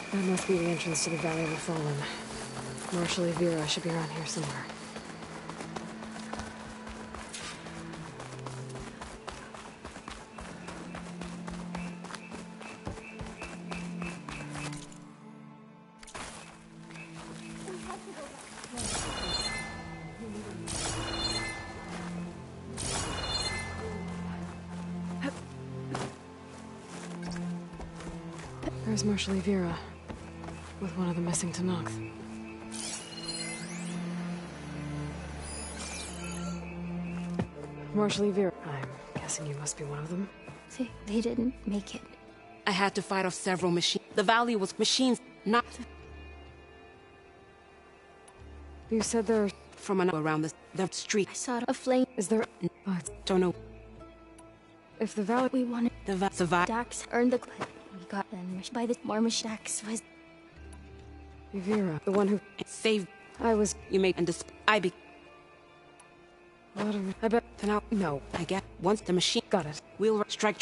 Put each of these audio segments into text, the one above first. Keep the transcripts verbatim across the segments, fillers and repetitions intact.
That must be the entrance to the Valley of the Fallen. Marshal Vera should be around here somewhere. There's Marshal Vera, with one of the missing Tenakth. Marshal Vera, I'm guessing you must be one of them. They, they didn't make it. I had to fight off several machines. The valley was machines, not You said there... from another around the, the street. I saw a flame. Is there... But Don't know. if the Valley... We wanted The va survive. Dax earned the... We got them by the more mach Dax was... Vera, the one who... Saved. I was... You made and dis I be. What are we... I bet... Then I'll, No. I get once the machine. Got it. We'll strike.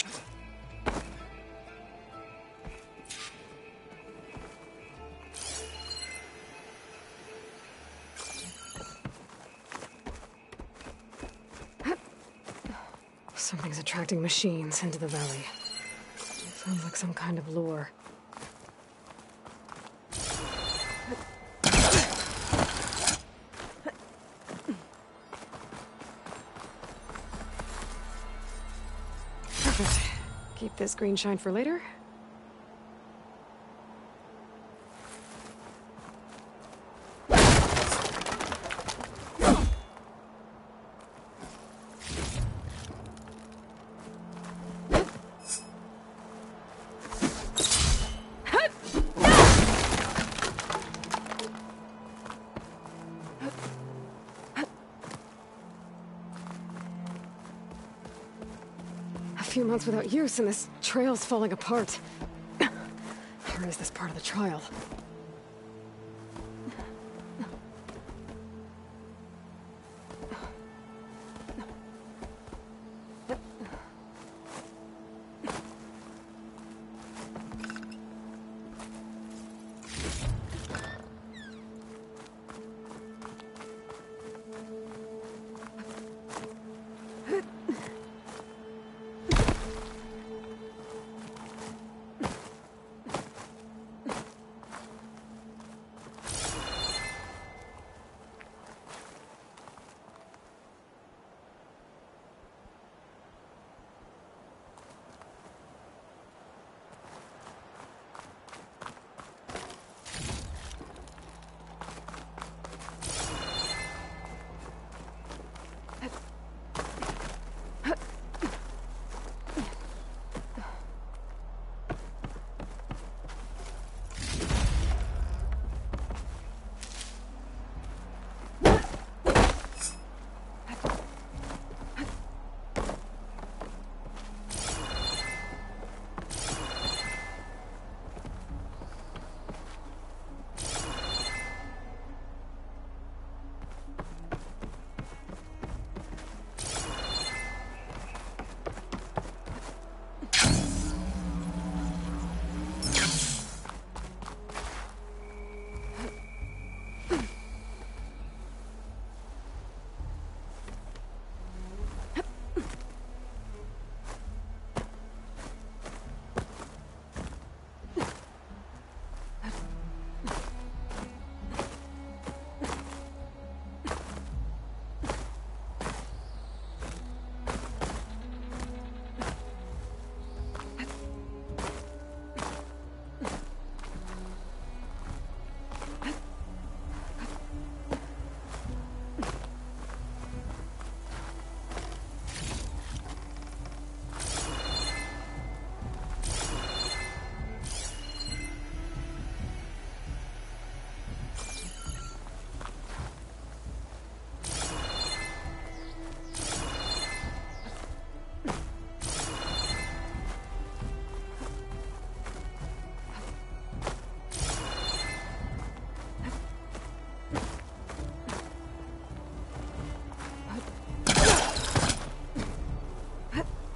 Something's attracting machines into the valley. Sounds like some kind of lure. Perfect. Keep this green shine for later. A few months without use, and this trail's falling apart. Or is this part of the trial?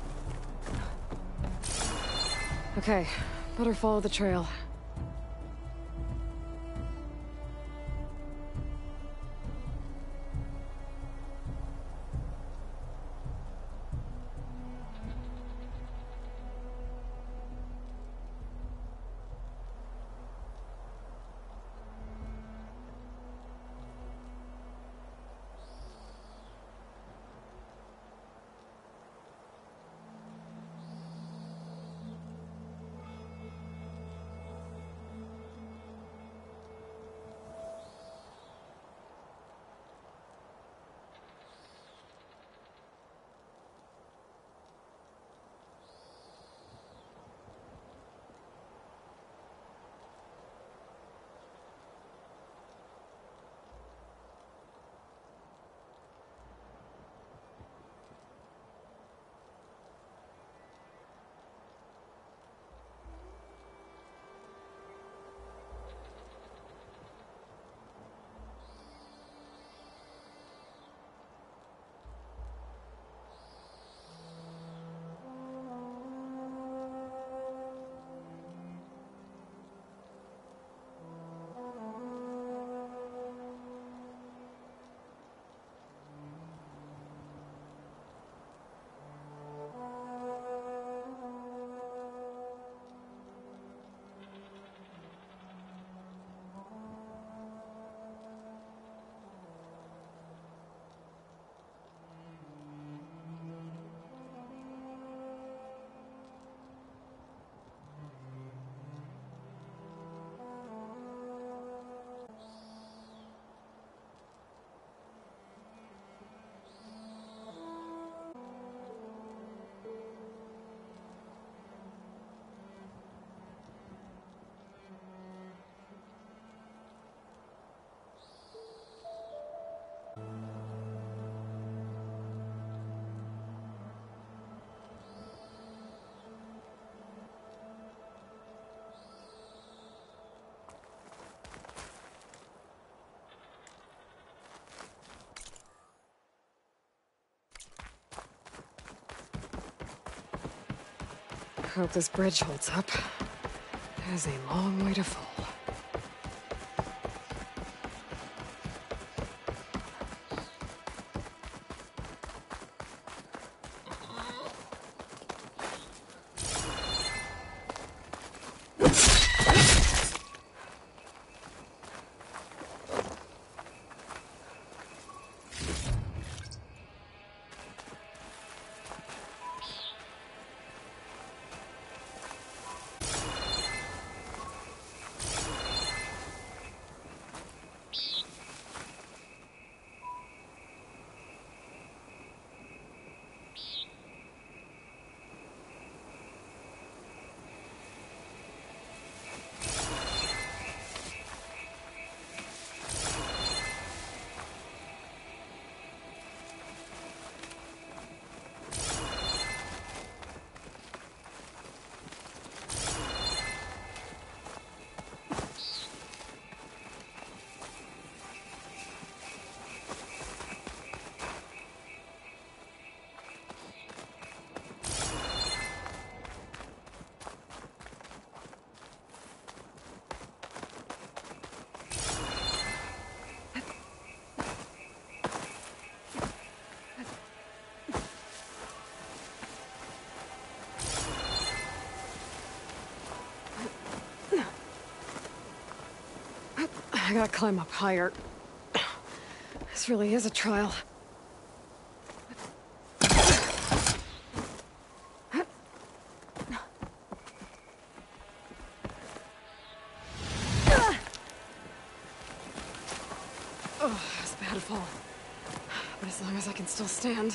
Okay, better follow the trail. Hope this bridge holds up. There's a long way to fall. I gotta climb up higher. This really is a trial. Oh, it's a bad fall. But as long as I can still stand.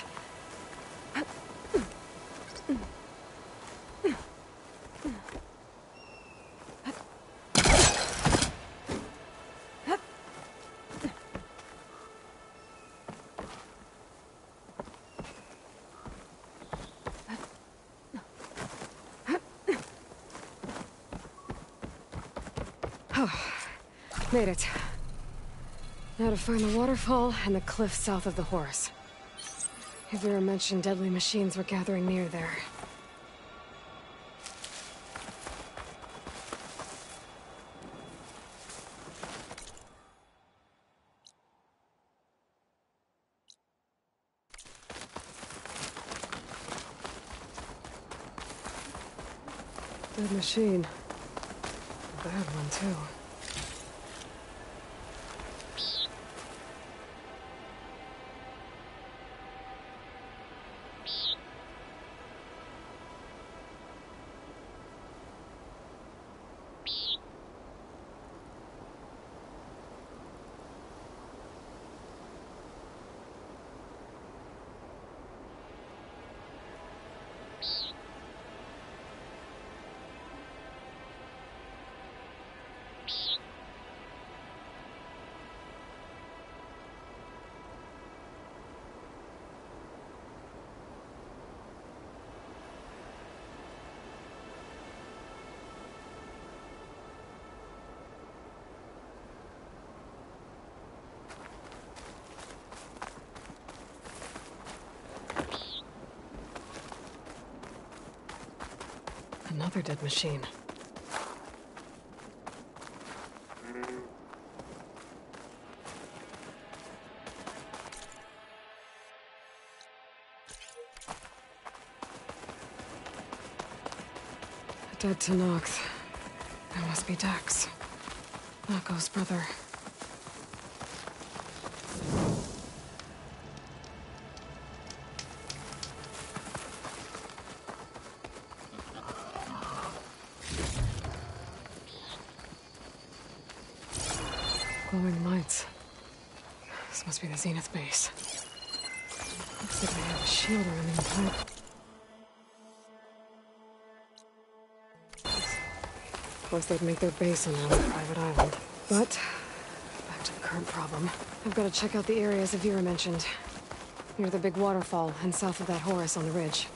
Made it. Now to find the waterfall and the cliff south of the horse. Vera mentioned deadly machines were gathering near there. Dead machine. A bad one, too. Another dead machine. Dead to Nox. That must be Dax. Nako's brother. Glowing lights. This must be the Zenith base. Looks like they have a shield around the entire... Of course, they'd make their base on their own private island. But, back to the current problem. I've got to check out the areas Vera mentioned. Near the big waterfall and south of that Horus on the ridge.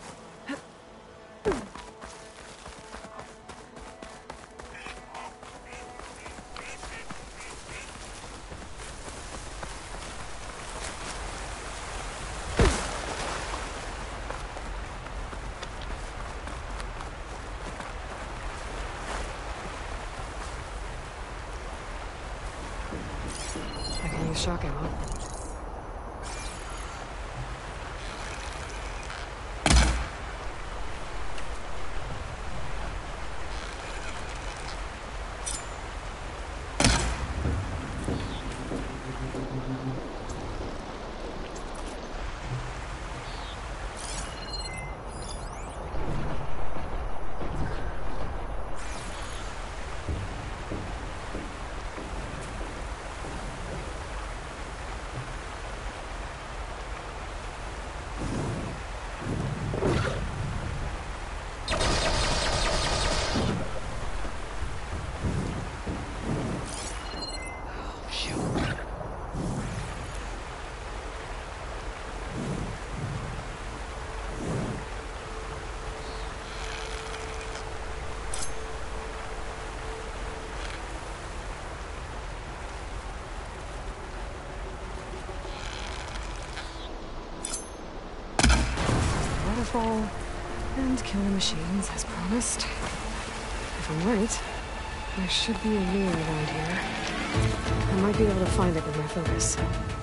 use shock ammo. Waterfall and kill the machines as promised. If I'm right, there should be a lure around here. I might be able to find it with my focus.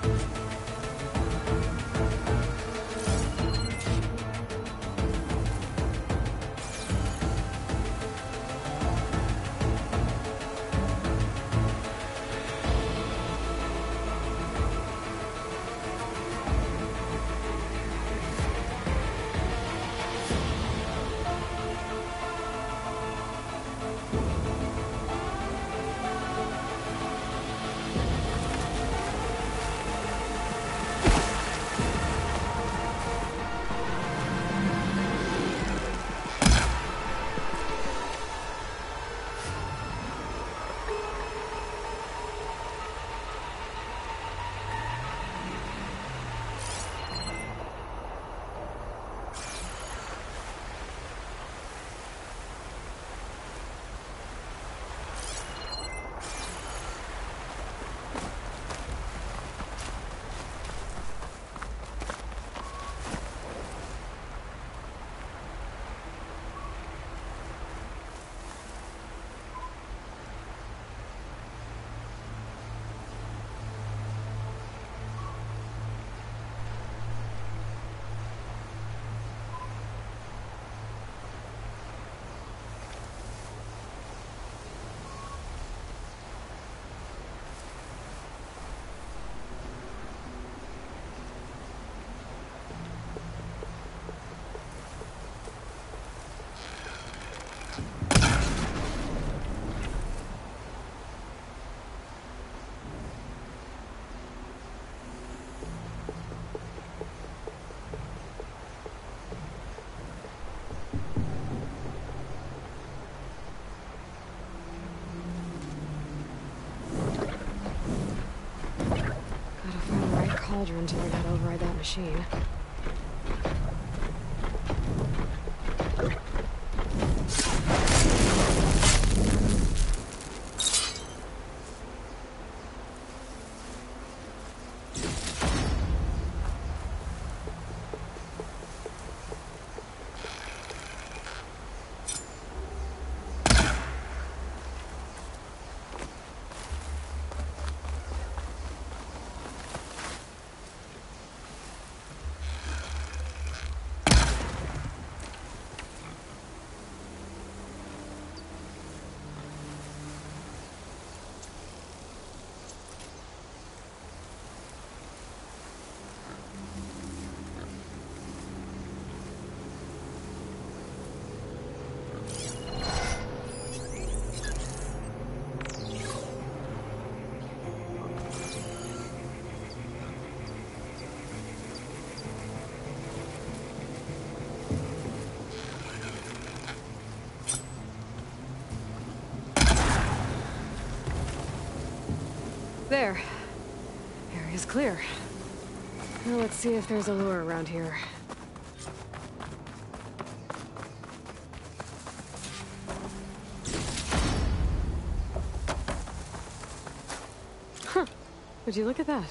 Cauldron to learn how to override that machine. There. Area's clear. Now let's see if there's a lure around here. Huh. Would you look at that?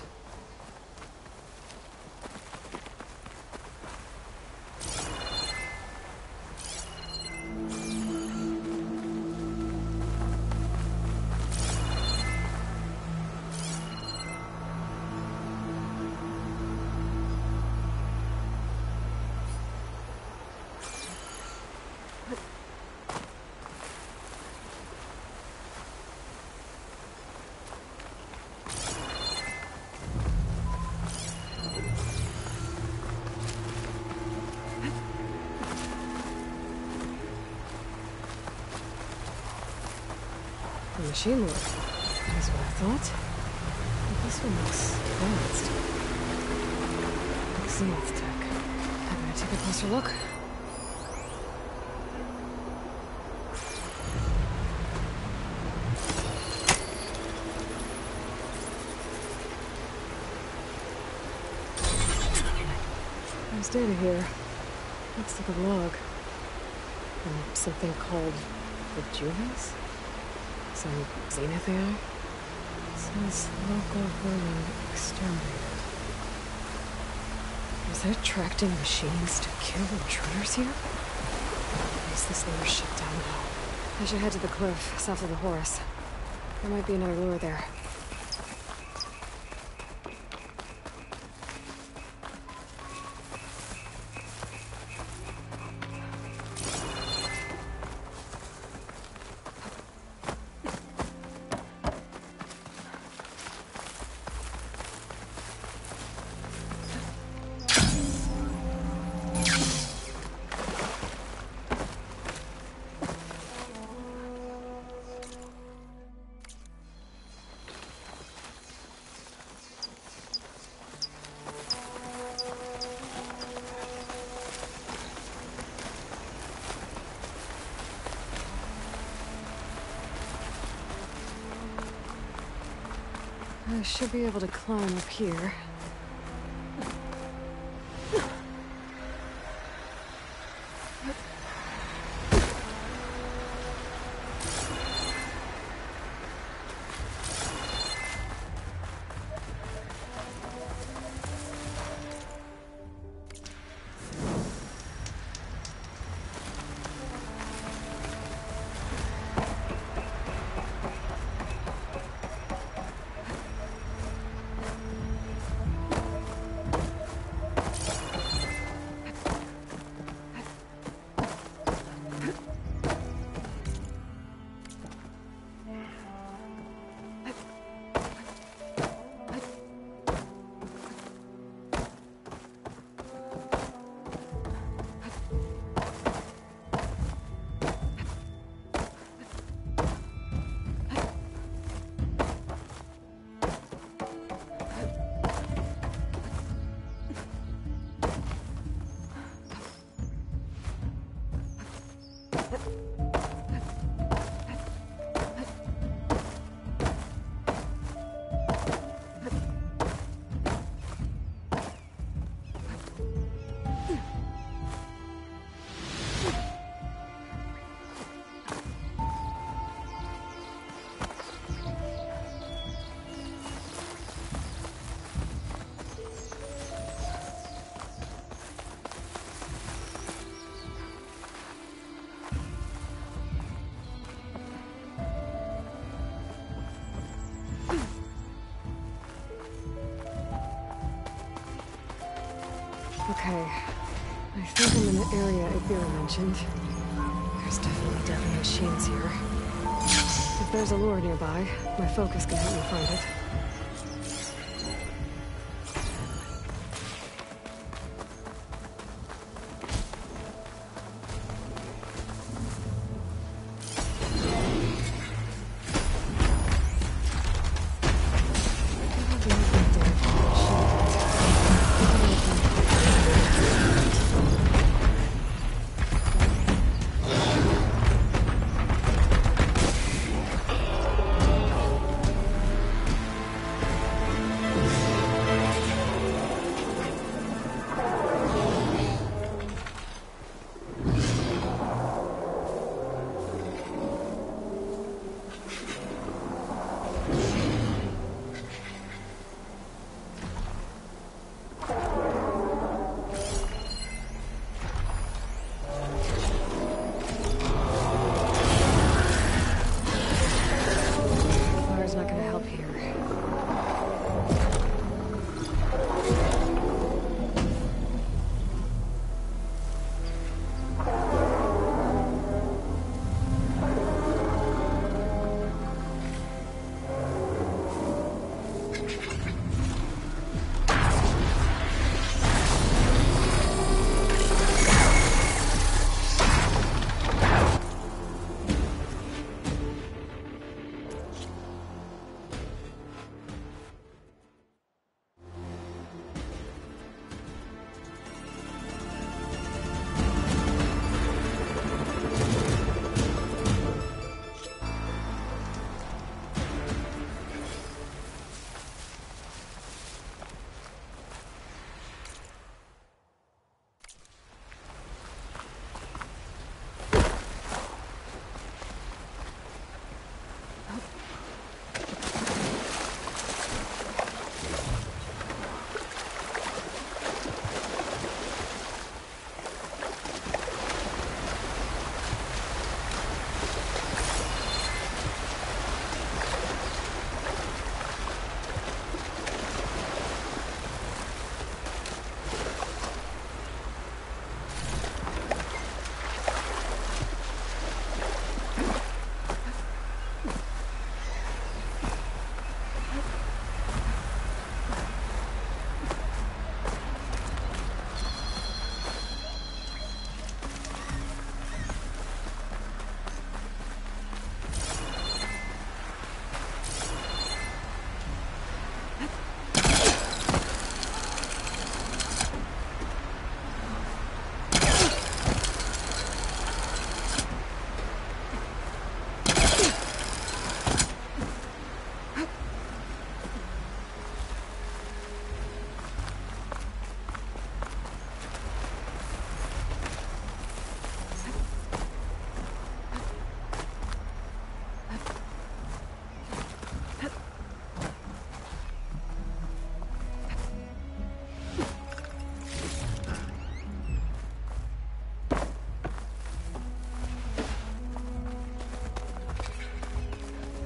A machine lord. That's what I thought. But this one looks advanced. Zenith tech. I'm gonna take a closer look. There's data here. Looks like a log. From something called the Juvies? Some Zenith A I? Says local vermin exterminated. Is there tracking machines to kill intruders here? Or is this lure shut down now? I should head to the cliff south of the Horus. There might be another lure there. I should be able to climb up here. Okay, I think I'm in the area Ibira mentioned. There's definitely deadly machines here. If there's a lure nearby, my focus can help me find it.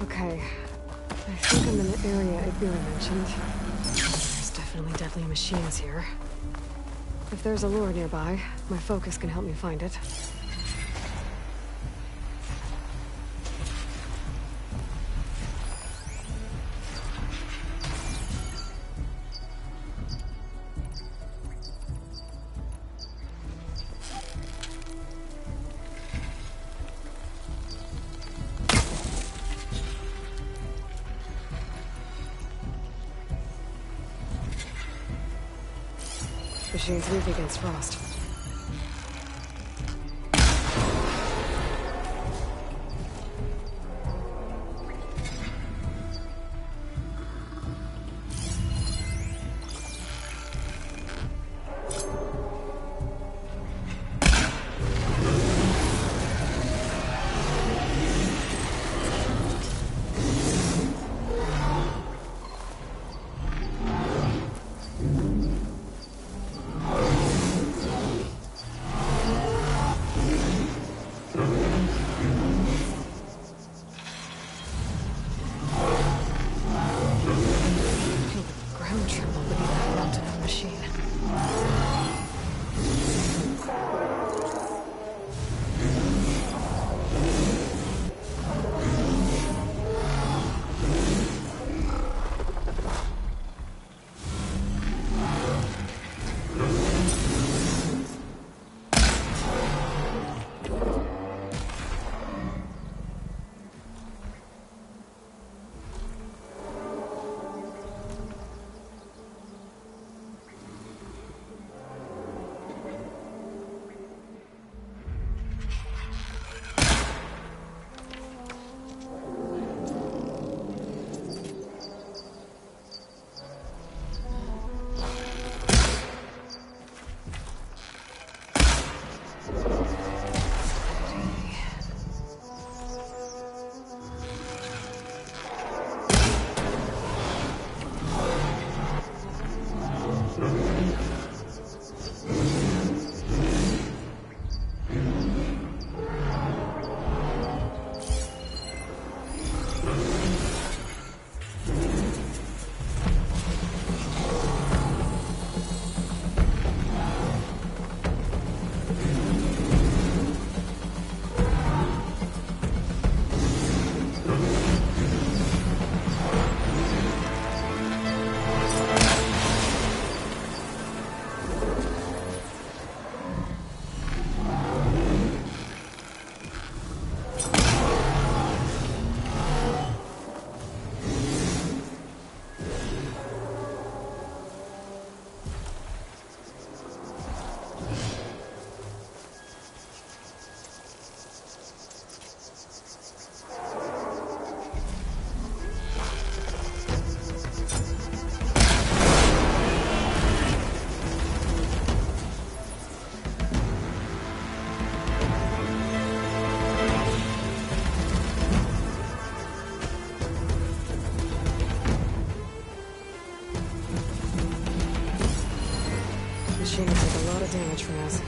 Okay. I think I'm in the area Ibira mentioned. There's definitely deadly machines here. If there's a lure nearby, my focus can help me find it. Machine's weak against frost. Machine will take a lot of damage from acid.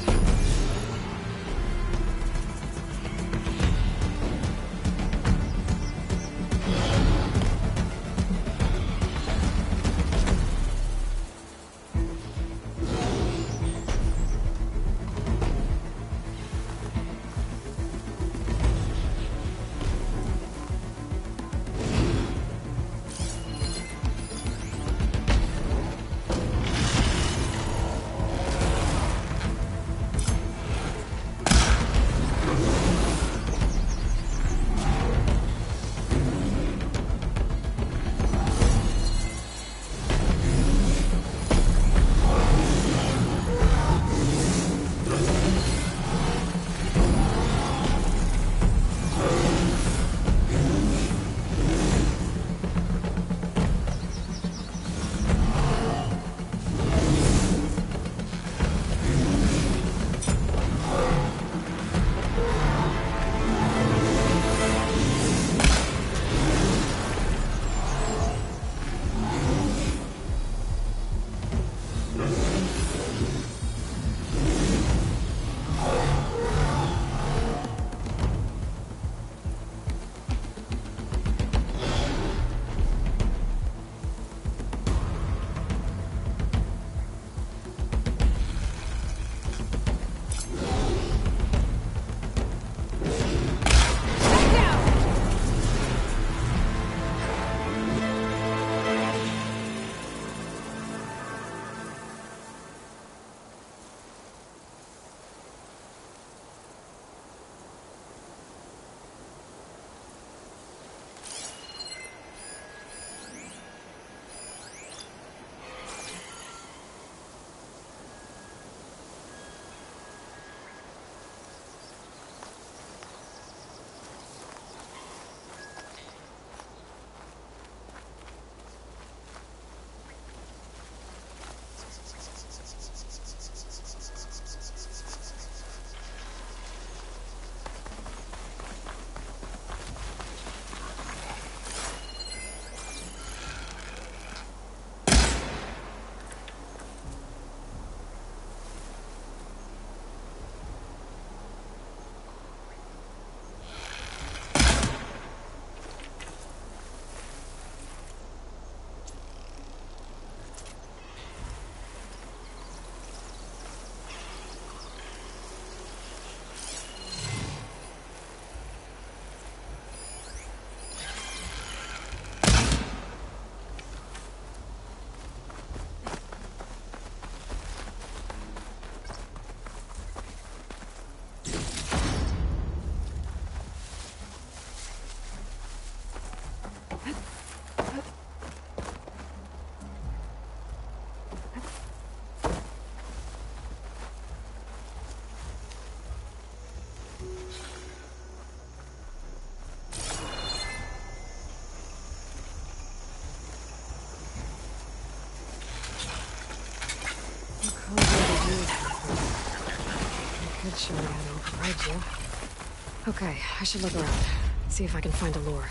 Could show me how to override you. Okay, I should look around. See if I can find a lure.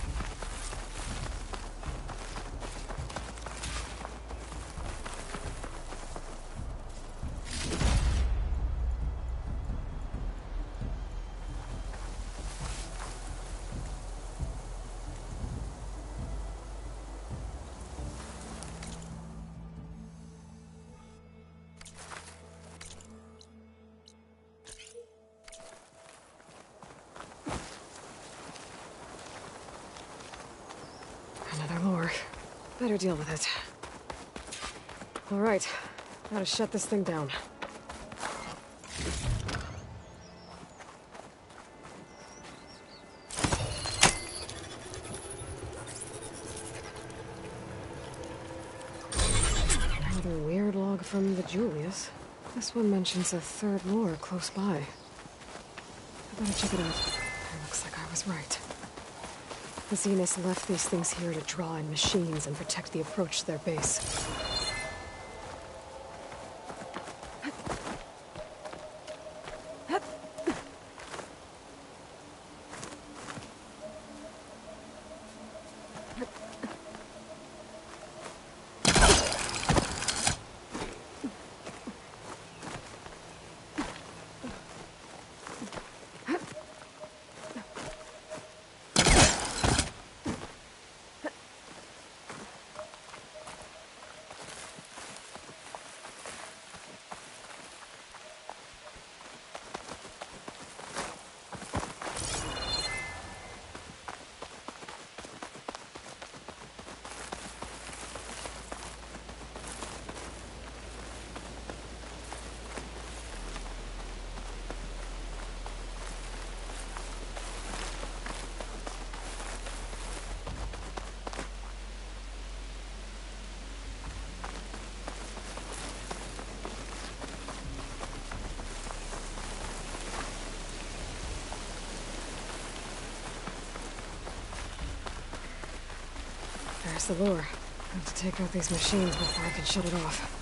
Another lure. Better deal with it. All right, gotta shut this thing down. Another weird log from the Julius. This one mentions a third lure close by. I better check it out. It looks like I was right. The Zeniths left these things here to draw in machines and protect the approach to their base. There's the lure. I have to take out these machines before I can shut it off.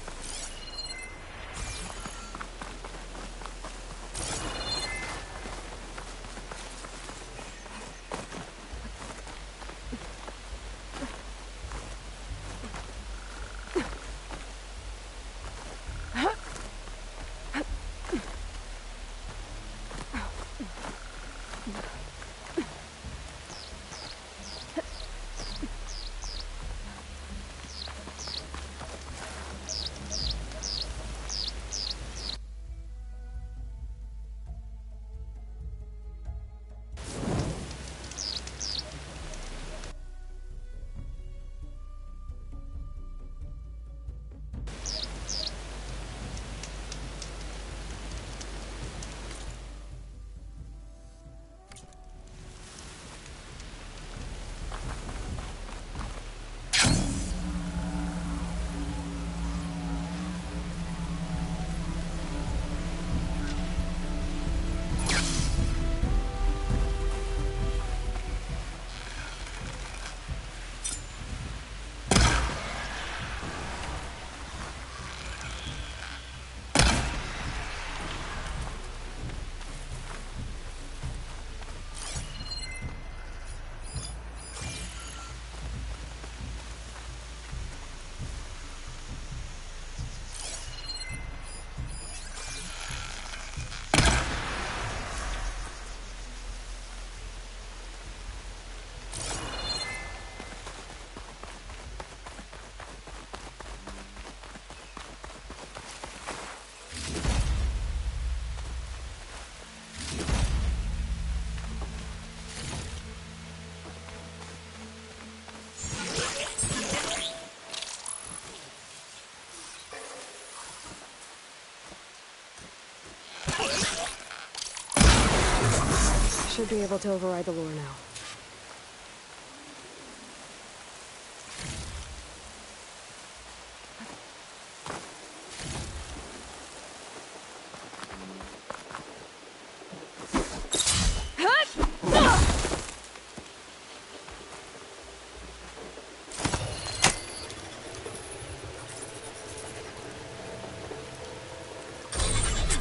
Should be able to override the lure now.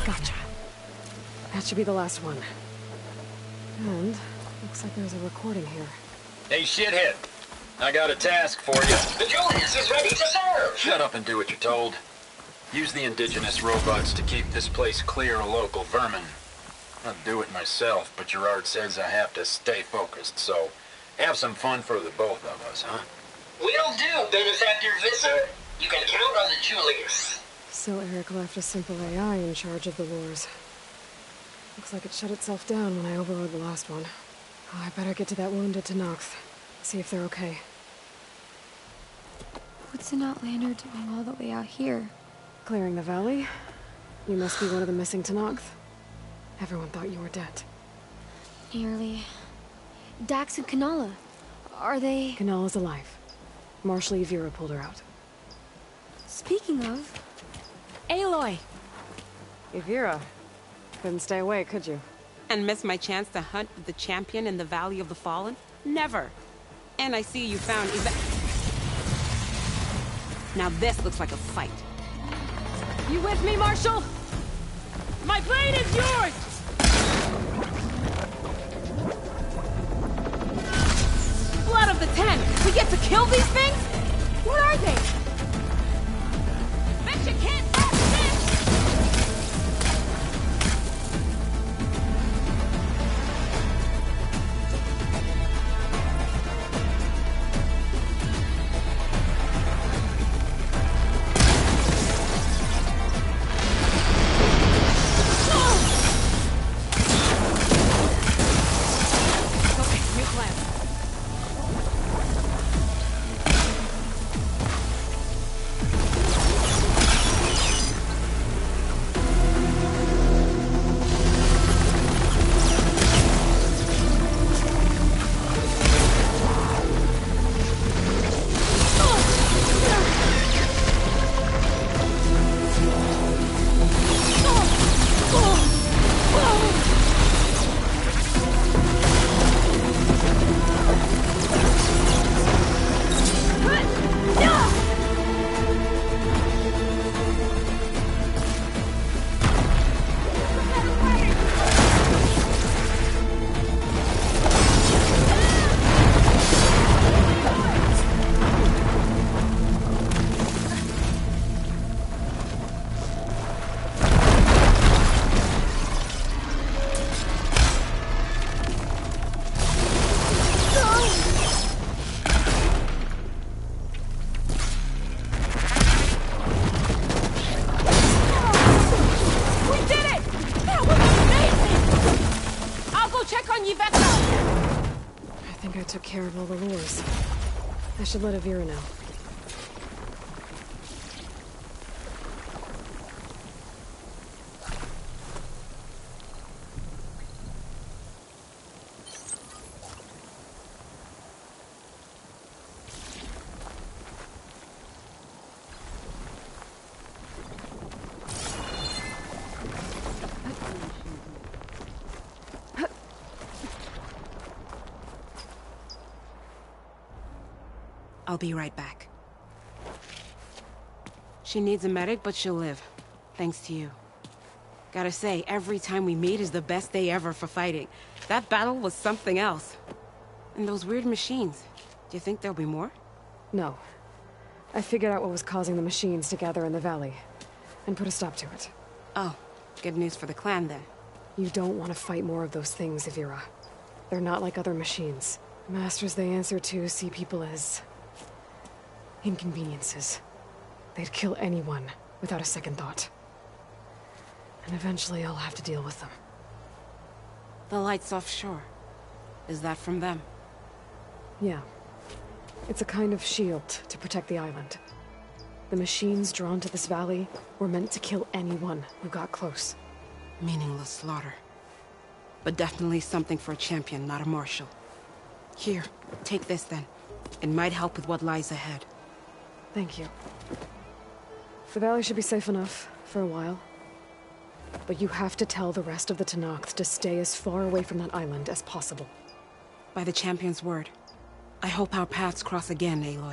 Gotcha. That should be the last one. And looks like there's a recording here. Hey, shithead. I got a task for you. The Julius is ready to serve! Shut up and do what you're told. Use the indigenous robots to keep this place clear of local vermin. I'll do it myself, but Gerard says I have to stay focused, so have some fun for the both of us, huh? Will do, Benefactor Visser. You can count on the Julius. So Eric left a simple A I in charge of the wars. Looks like it shut itself down when I overrode the last one. Oh, I better get to that wounded Tenakth. See if they're okay. What's an Outlander doing all the way out here? Clearing the valley? You must be one of the missing Tenakth. Everyone thought you were dead. Nearly. Dax and Kanala. Are they... Kanala's alive. Marshal Yvira pulled her out. Speaking of... Aloy! Yvira. Couldn't stay away, could you? And miss my chance to hunt with the champion in the Valley of the Fallen? Never. And I see you found Eva... Now this looks like a fight. You with me, Marshal? My blade is yours! Blood of the Ten! We get to kill these things? What are they? Bet you can't stop this! Took care of all the lures. I should let Yvira know. I'll be right back. She needs a medic, but she'll live. Thanks to you. Gotta say, every time we meet is the best day ever for fighting. That battle was something else. And those weird machines. Do you think there'll be more? No. I figured out what was causing the machines to gather in the valley, and put a stop to it. Oh, good news for the clan then. You don't want to fight more of those things, Yvira. They're not like other machines. The masters they answer to see people as... inconveniences. They'd kill anyone without a second thought. And eventually I'll have to deal with them. The lights offshore. Is that from them? Yeah. It's a kind of shield to protect the island. The machines drawn to this valley were meant to kill anyone who got close. Meaningless slaughter. But definitely something for a champion, not a marshal. Here, take this then. It might help with what lies ahead. Thank you. The valley should be safe enough, for a while. But you have to tell the rest of the Tenakth to stay as far away from that island as possible. By the champion's word. I hope our paths cross again, Aloy.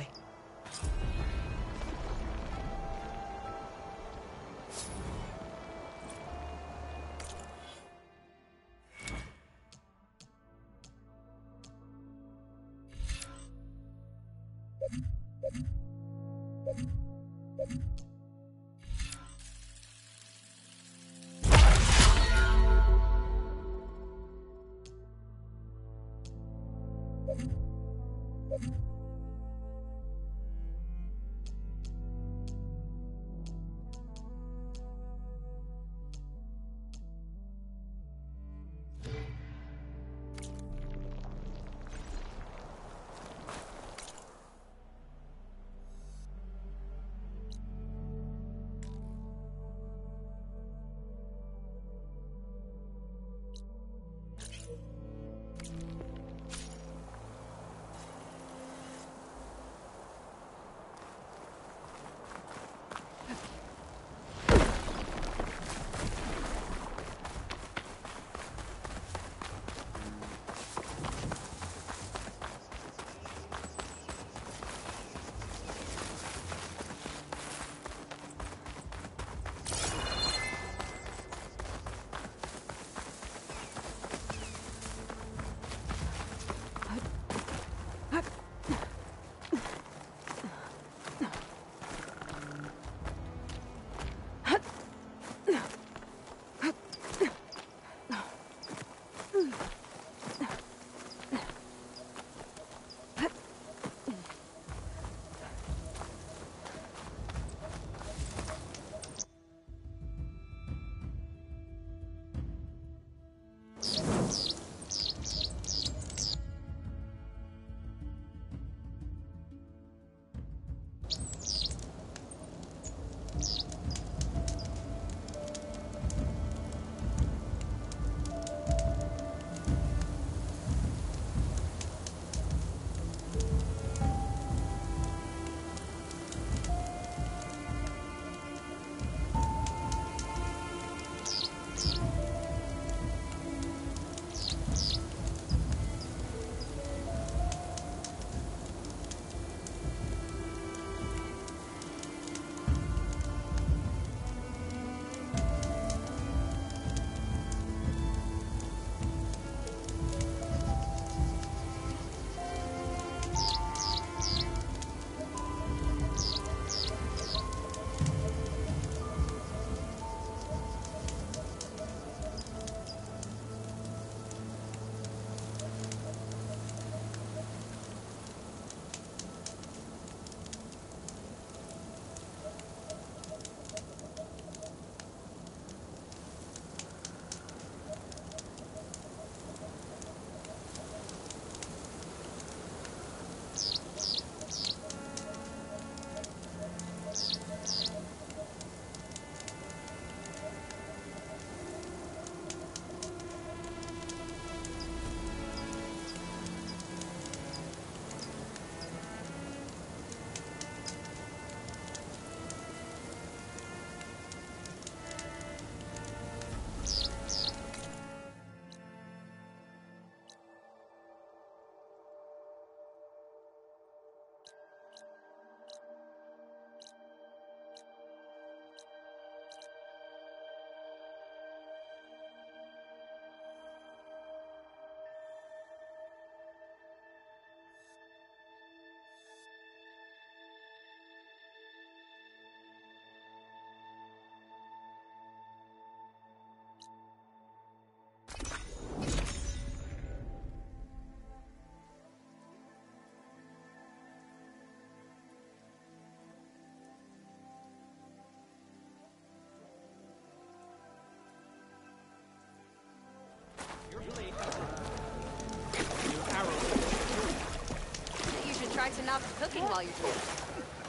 You should try to not cooking while you're doing it.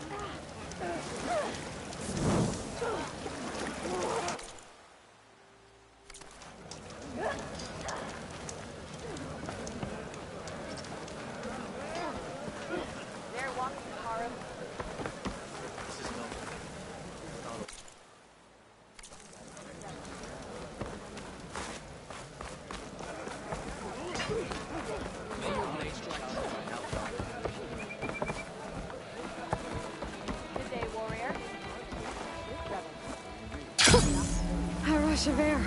They're walking the car up. Good day, warrior. A rush of air.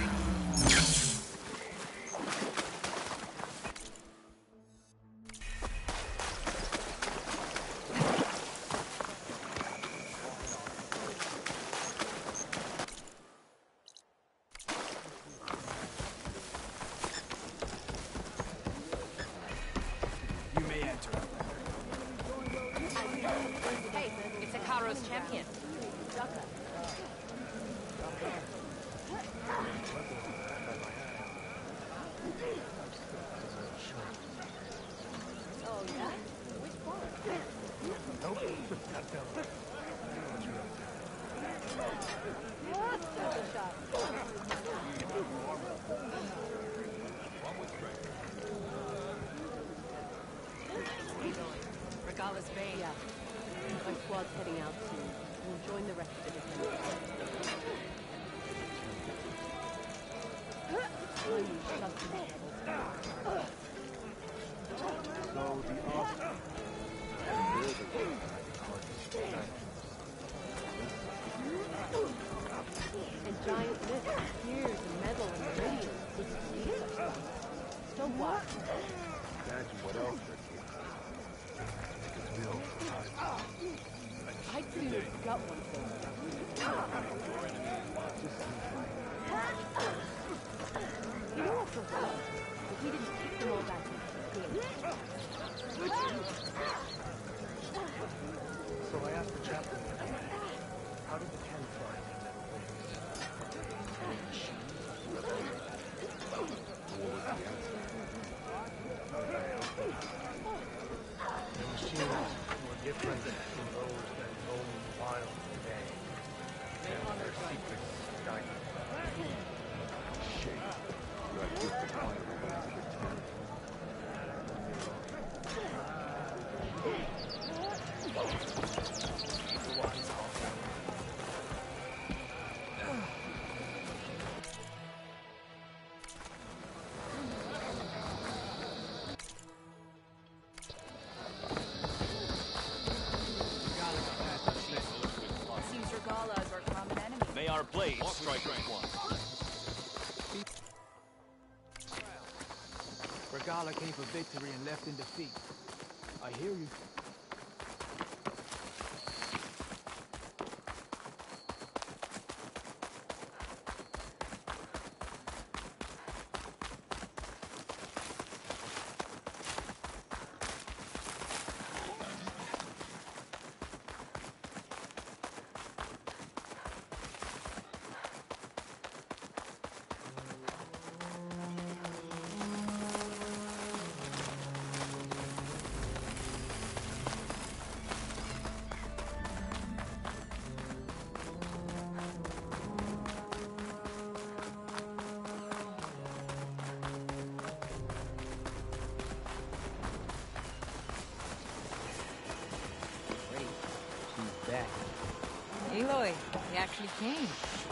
Heroes champion. Oh, yeah? Which part? Regala's Bay. Yeah. My squad's heading out soon. We'll join the rest of the defense. And giant myths, spears, and metal, and meridians. Don't watch. Imagine what else there I'd see you gut one thing. You know what's so funny? If we didn't kick them all back So I asked the chaplain, how did the ten fly in metal wings? What was the answer? The machines were different from those that roam the wild today. And their secrets guided shape. You are different on the Seems Regalas are common enemies. May our blades strike as one. Regala came for victory and left in defeat. I hear you. back. Aloy, he actually came.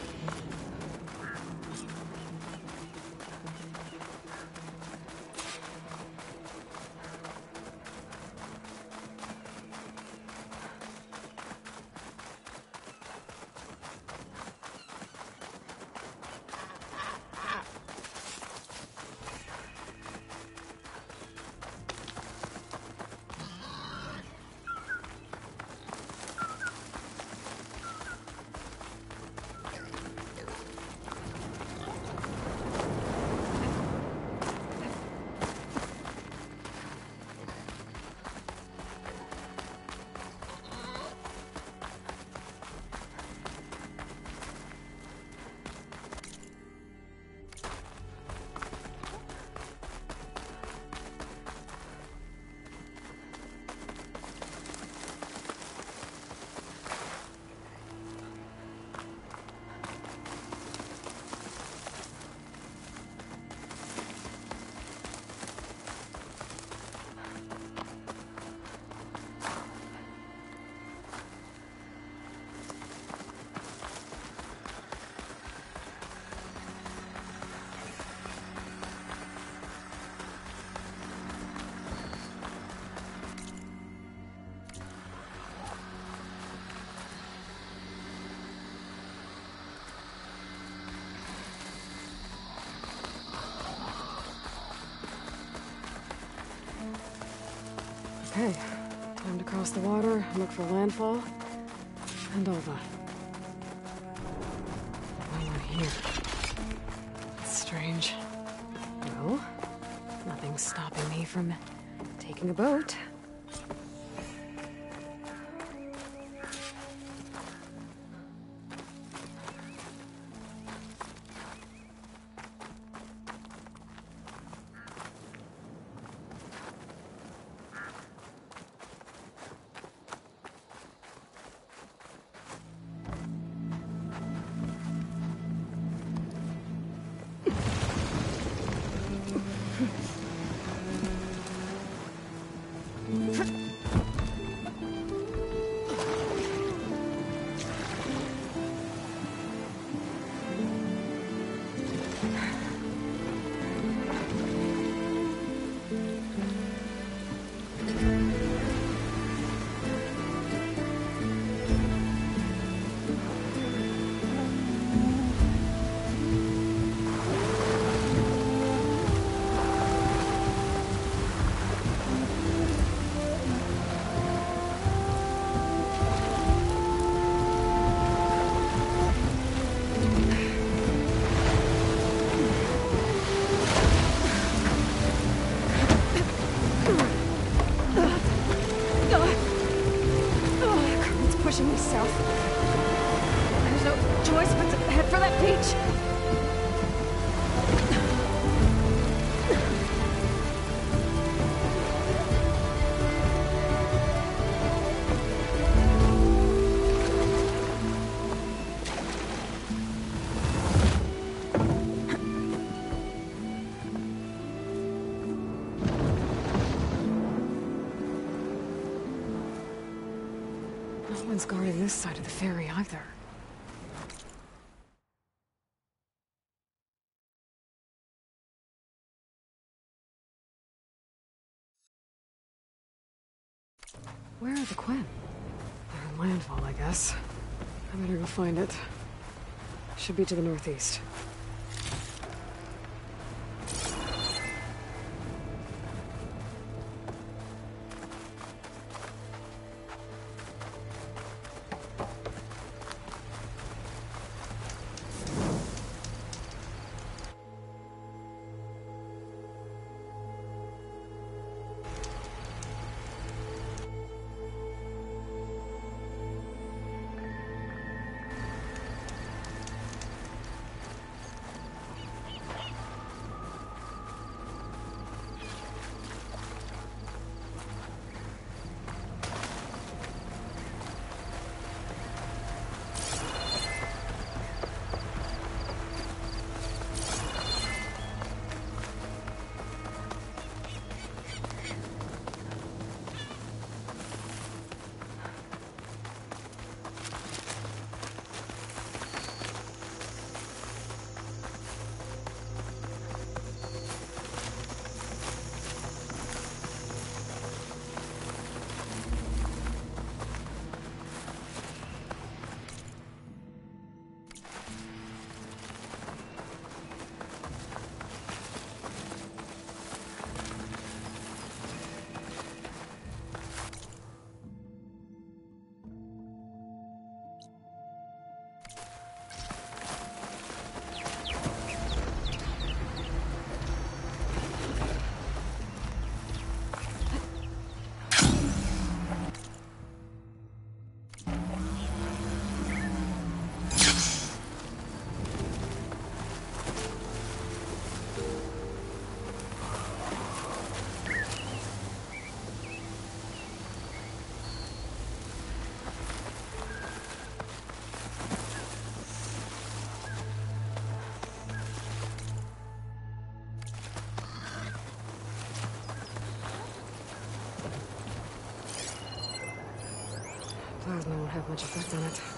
Okay, time to cross the water, look for landfall, and Alva. No one here. That's strange. No, nothing's stopping me from taking a boat. pushing me south. There's no choice but to head for that beach. No one's guarding this side of the ferry either. Where are the Quen? They're in landfall, I guess. I better go find it. Should be to the northeast. Plasma won't have much effect on it.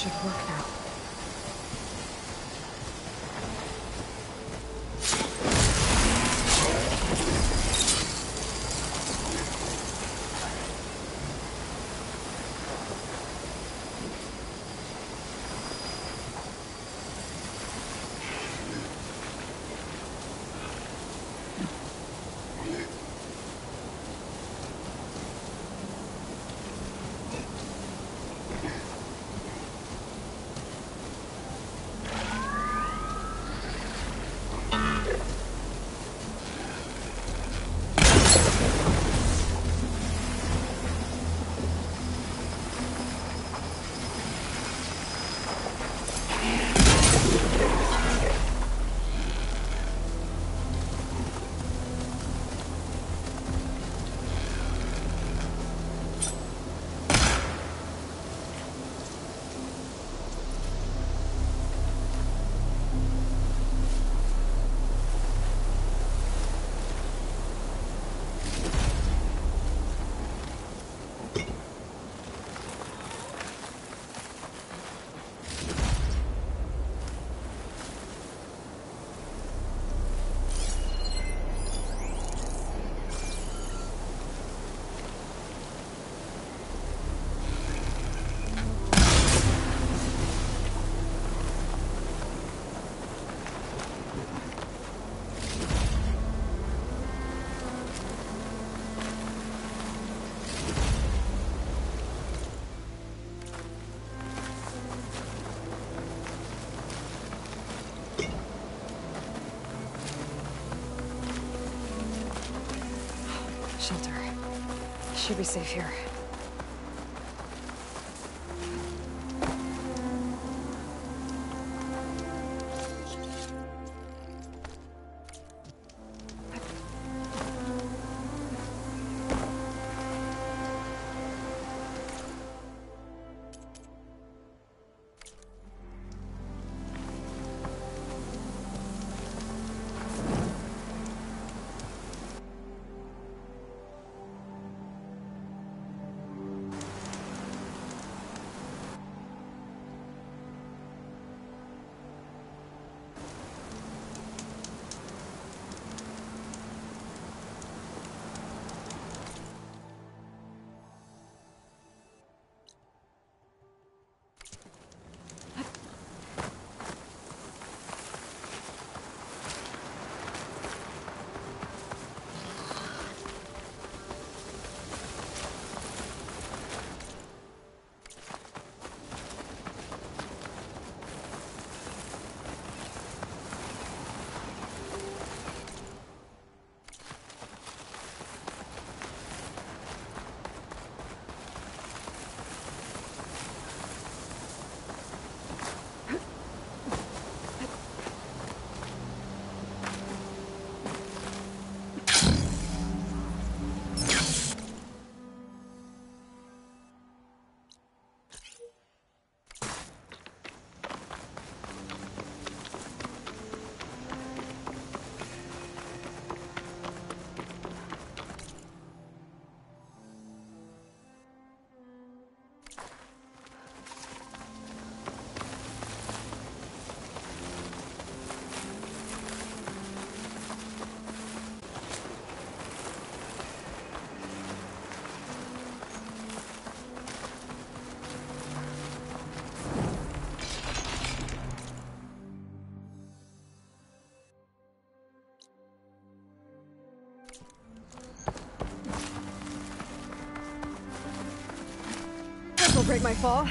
should work now. Shelter. Should be safe here. Will break my fall.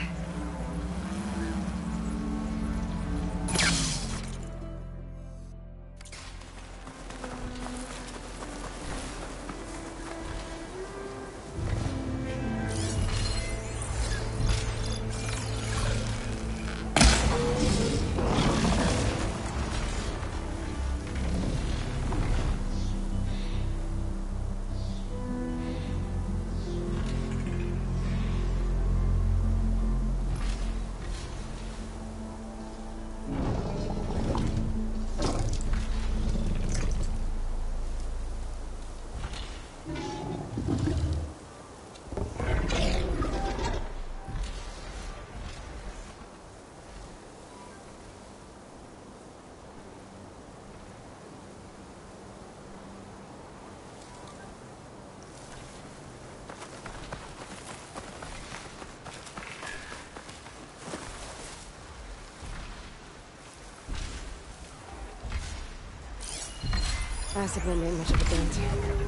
Acid won't make much of a dent.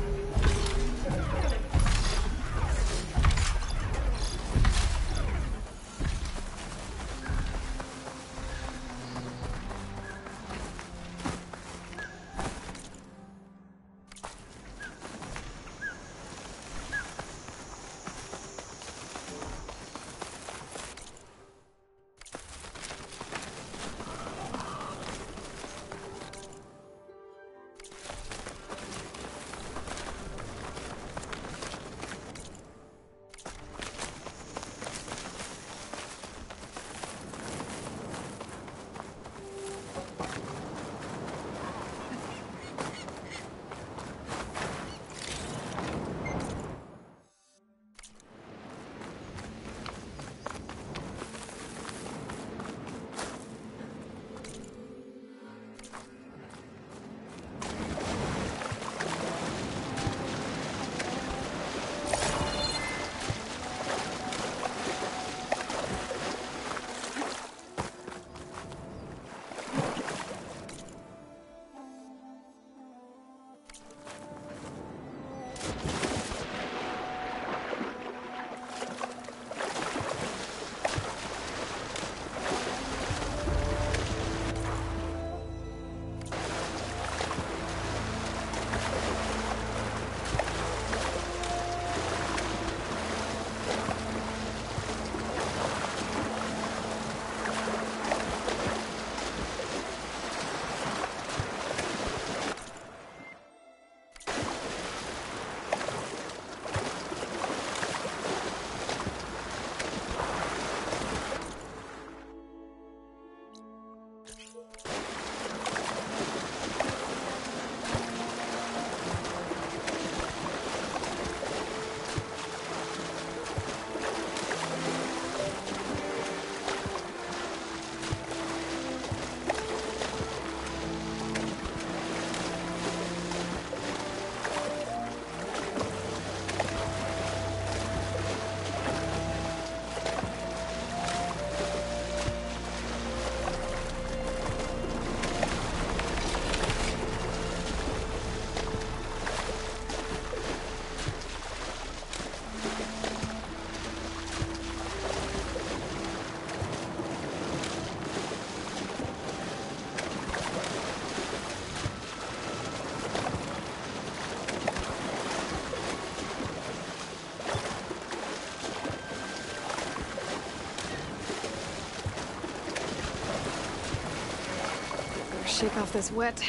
Shake off this wet.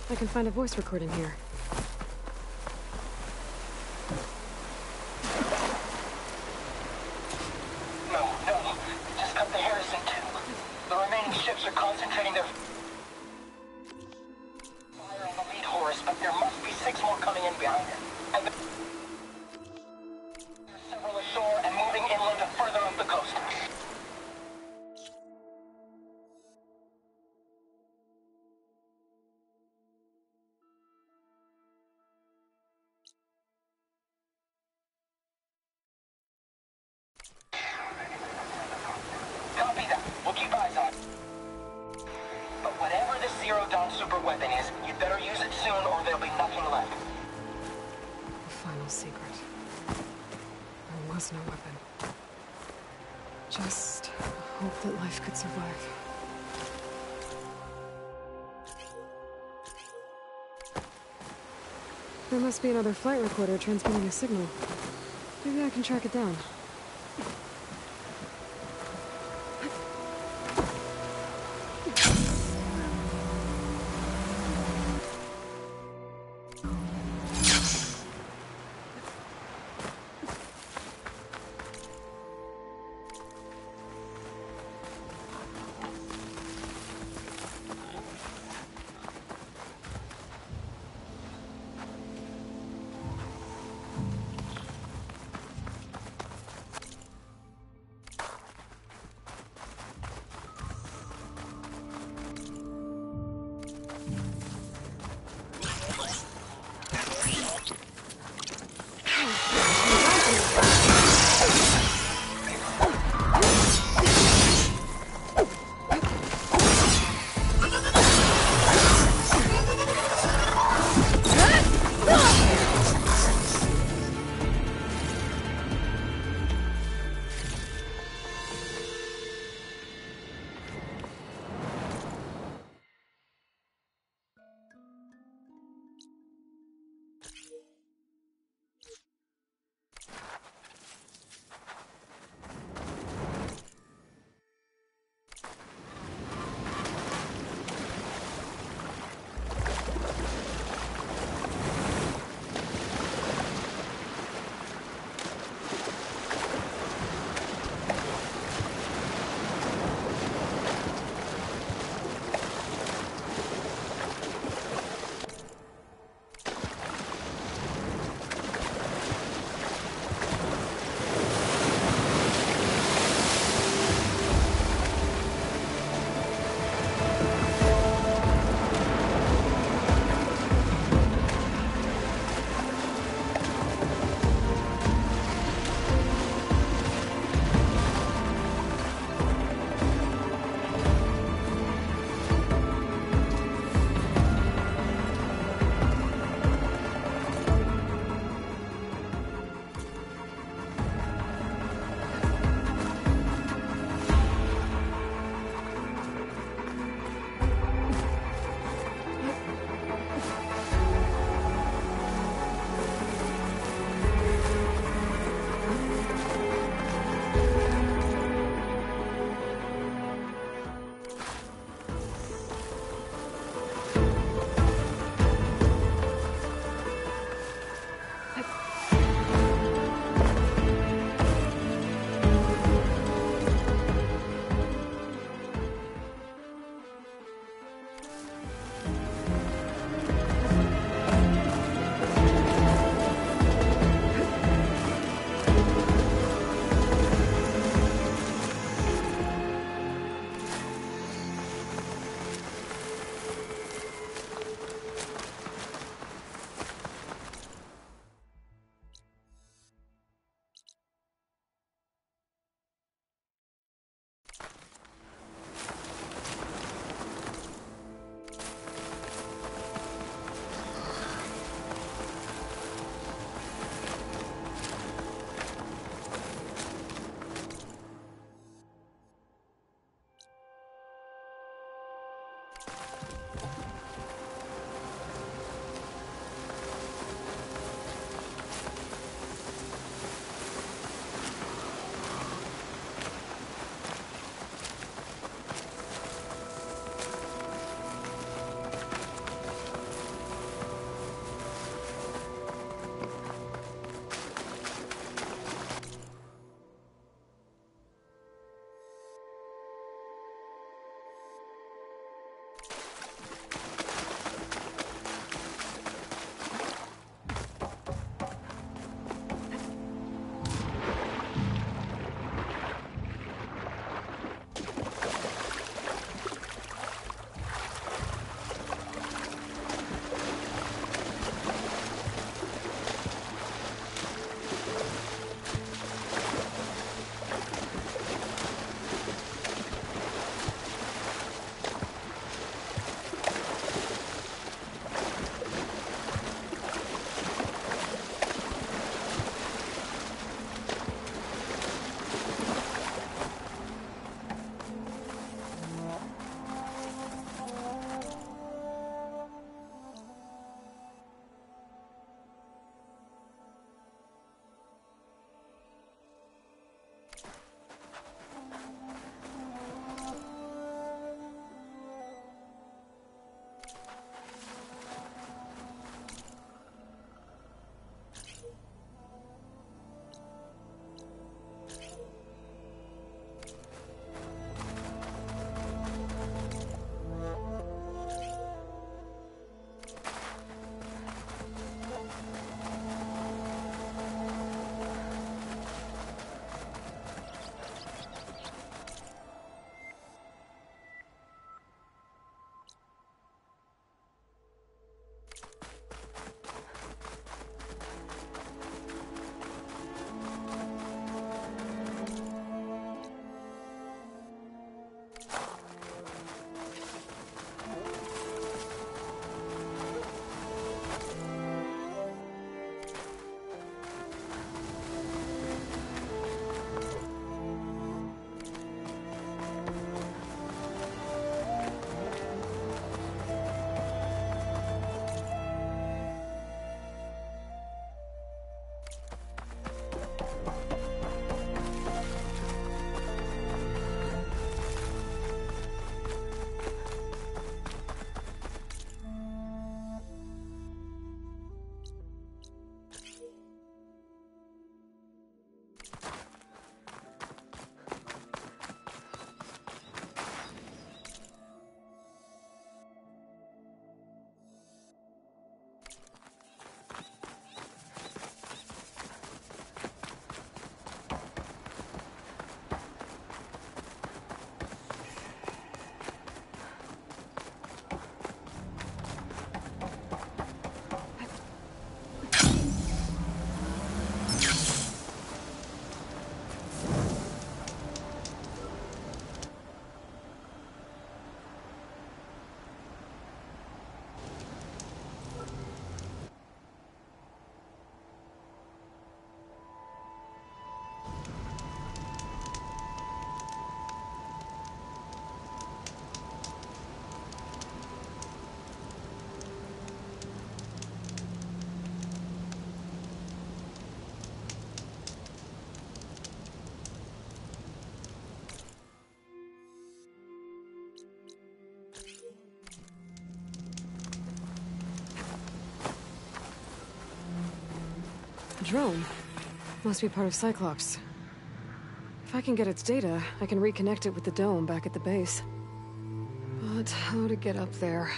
I can find a voice recording here. No, no. Just cut the Harrison two. The remaining ships are concentrating their fire on the lead Horus, but there must be six more coming in behind it. And the... several ashore and moving inland further up the coast. Copy that. We'll keep eyes on it. But whatever the Zero Dawn super weapon is, you'd better use it soon or there'll be nothing left. The final secret. There was no weapon. Just hope that life could survive. There must be another flight recorder transmitting a signal. Maybe I can track it down. Drone. Must be part of Cyclops. If I can get its data, I can reconnect it with the dome back at the base. But how to get up there?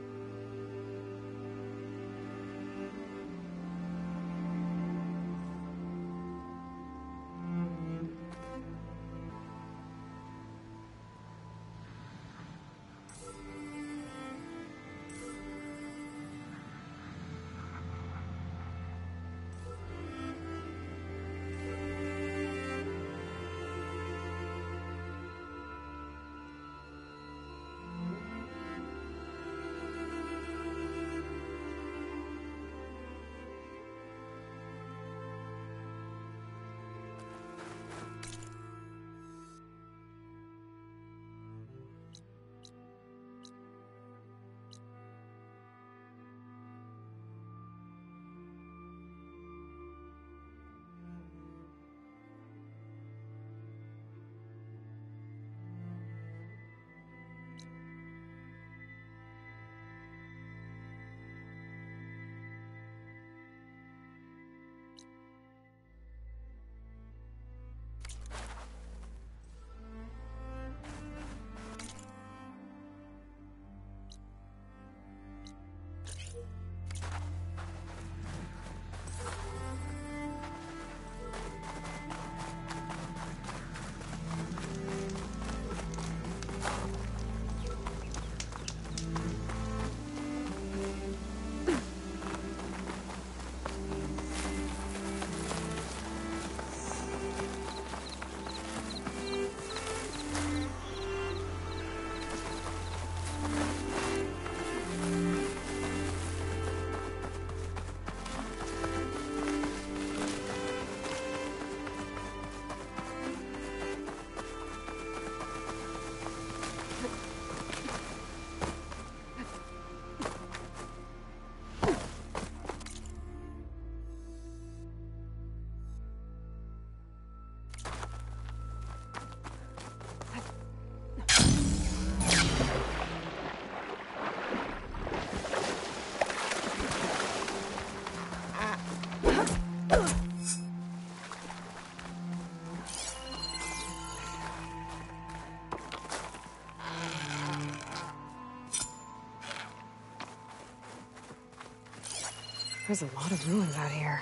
There's a lot of ruins out here.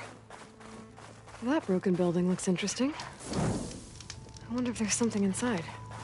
That broken building looks interesting. I wonder if there's something inside.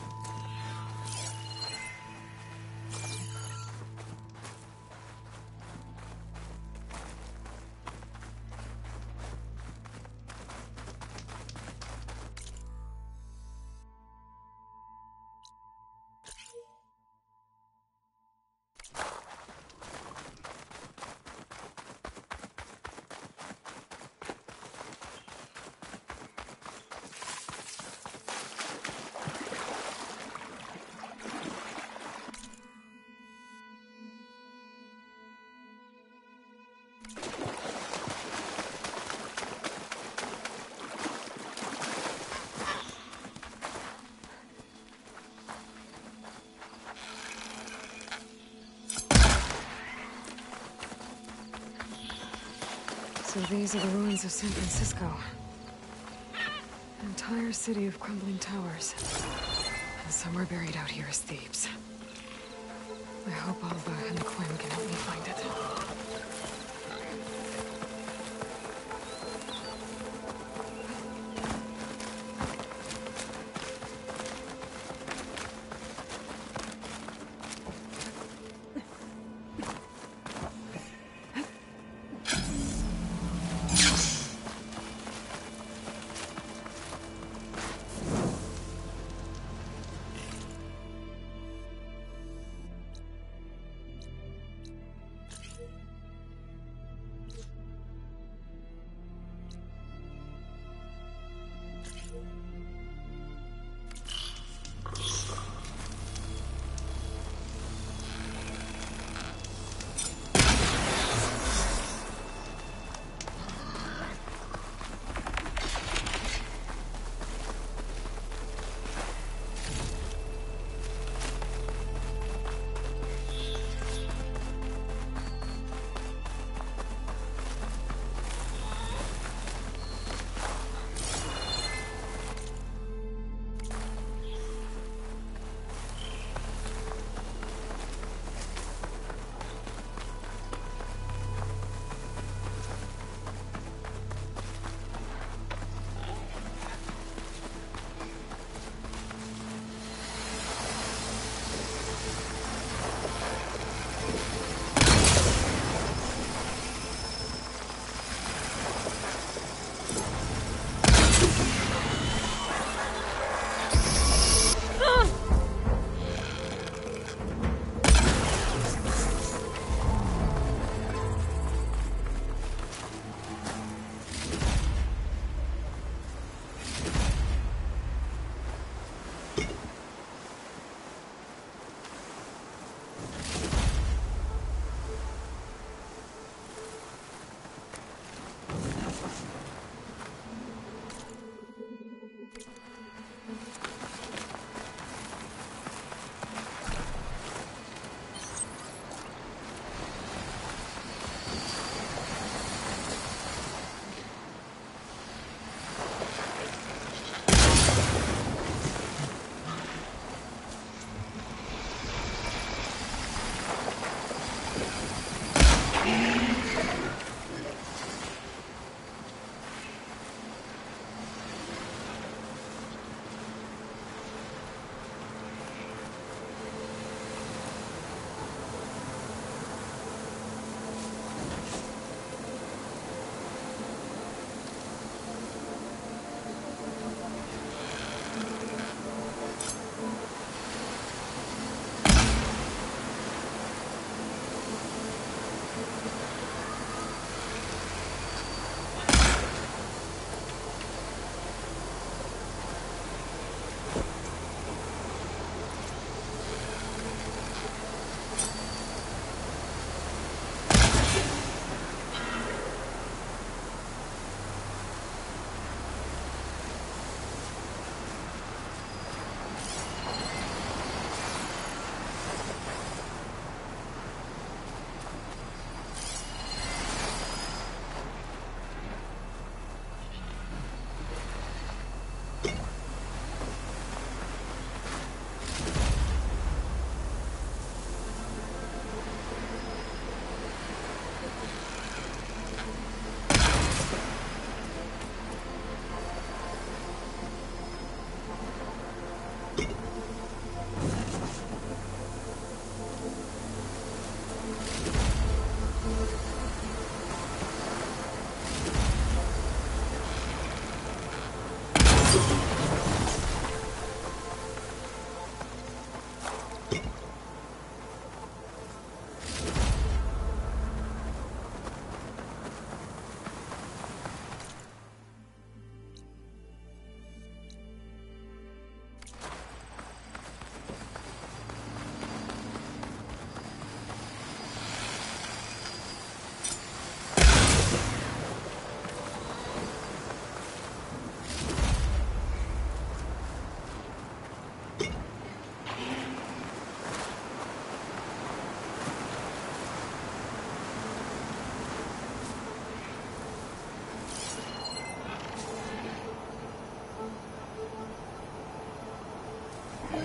So these are the ruins of San Francisco. An entire city of crumbling towers. And somewhere buried out here is Thebes. I hope Alva and Quinn can help me find it.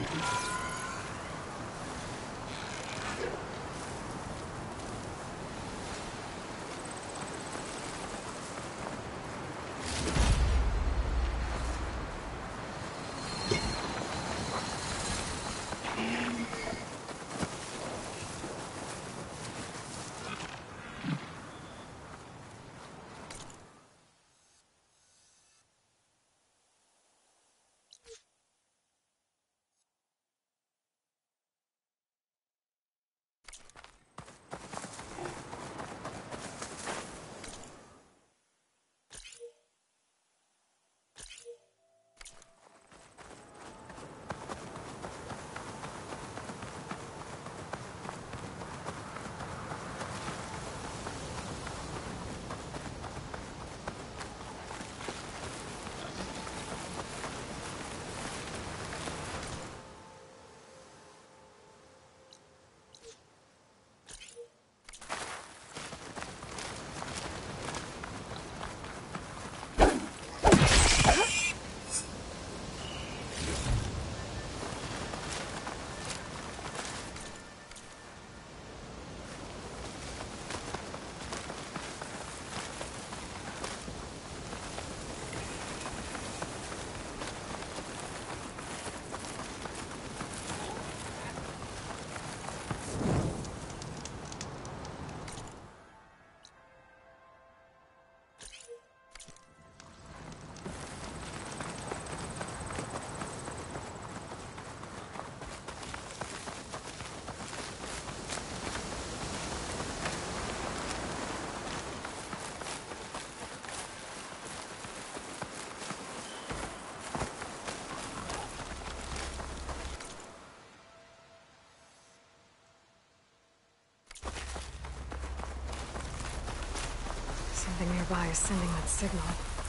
Something nearby is sending that signal.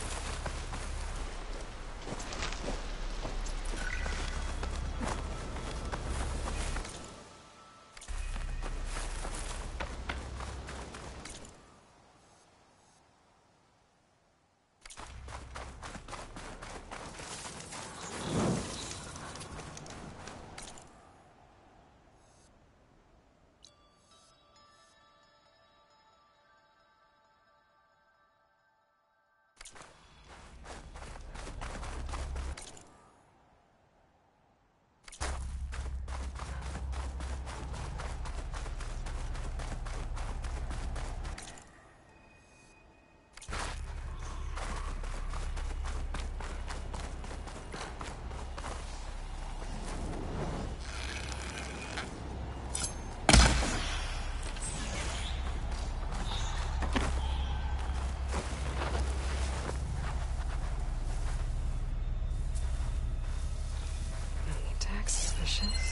Suspicious.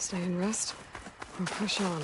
Stay and rest, or push on.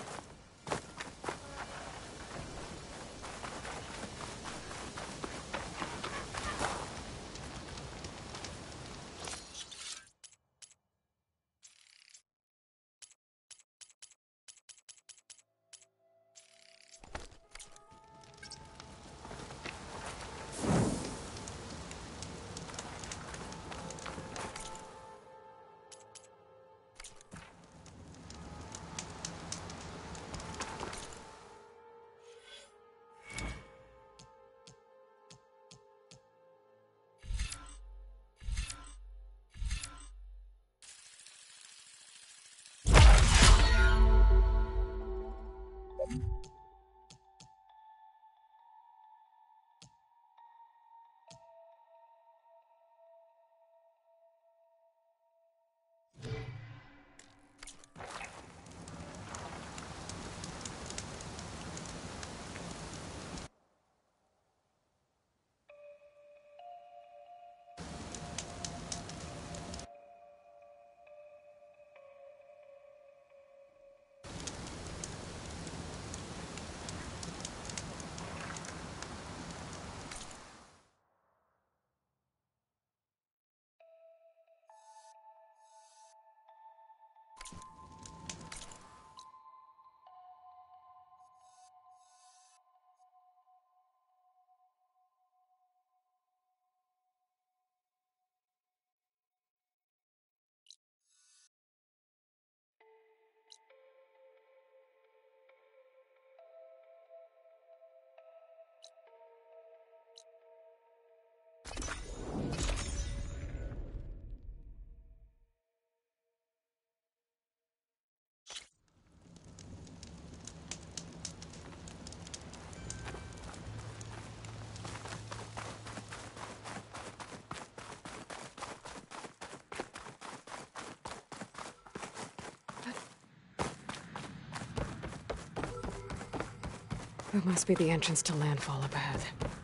That must be the entrance to Landfall up ahead.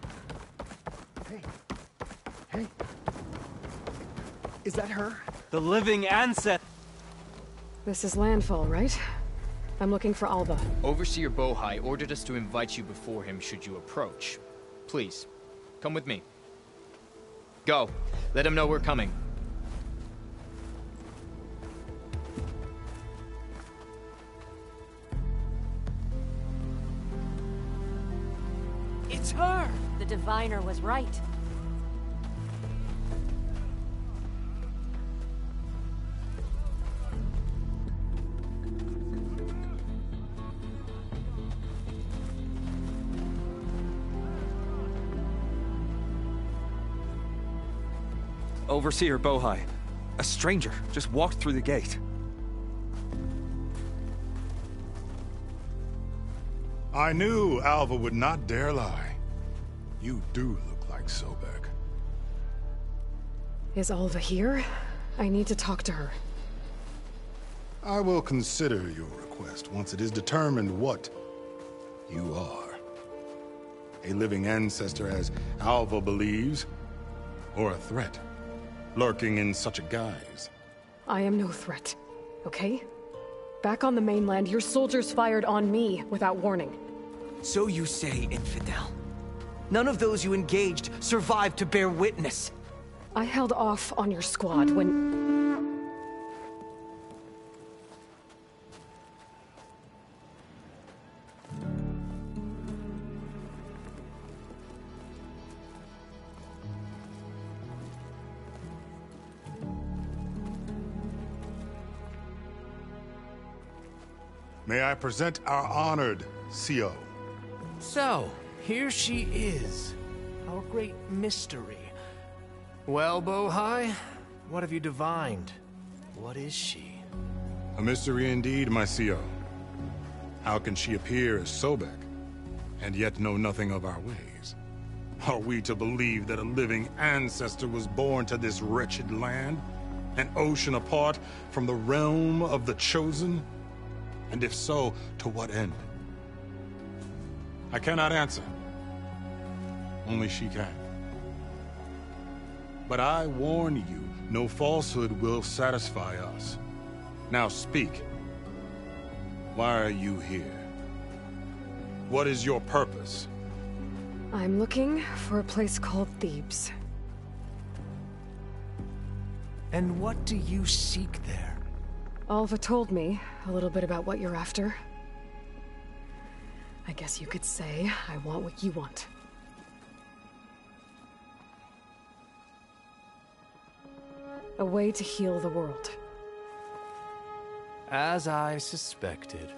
Hey. Hey. Is that her? The living ancestor. This is Landfall, right? I'm looking for Alva. Overseer Bohai ordered us to invite you before him should you approach. Please, come with me. Go. Let him know we're coming. It's her! The diviner was right. Overseer Bohai. A stranger just walked through the gate. I knew Alva would not dare lie. You do look like Sobek. Is Alva here? I need to talk to her. I will consider your request once it is determined what you are. A living ancestor, as Alva believes, or a threat, lurking in such a guise. I am no threat, okay? Back on the mainland, your soldiers fired on me without warning. So you say, infidel. None of those you engaged survived to bear witness. I held off on your squad when... May I present our honored C O. So, here she is. Our great mystery. Well, Bohai, what have you divined? What is she? A mystery indeed, my C O. How can she appear as Sobek, and yet know nothing of our ways? Are we to believe that a living ancestor was born to this wretched land? An ocean apart from the realm of the Chosen? And if so, to what end? I cannot answer. Only she can. But I warn you, no falsehood will satisfy us. Now speak. Why are you here? What is your purpose? I'm looking for a place called Thebes. And what do you seek there? Alva told me a little bit about what you're after. I guess you could say I want what you want. A way to heal the world. As I suspected.